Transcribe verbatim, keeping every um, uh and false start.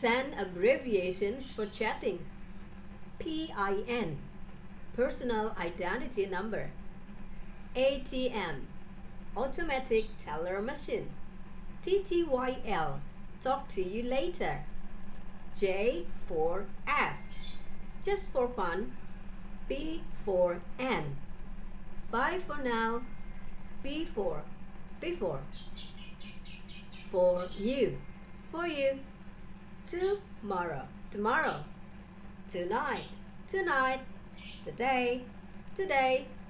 ten abbreviations for chatting. P I N, personal identity number. A T M, automatic teller machine. T T Y L, talk to you later. J for F, just for fun. B for N, bye for now. B for before. For you, for you. Tomorrow, tomorrow. Tonight, tonight. Today, today.